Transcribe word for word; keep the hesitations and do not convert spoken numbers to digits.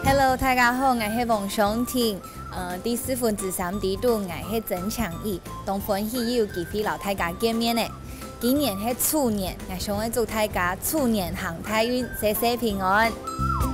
Hello， 大家好，我是王湘婷。呃，第四分之三地度，我是曾强怡。当欢喜有机会老大家见面呢。今年是兔年，我想要祝大家兔年行大运，谢谢平安。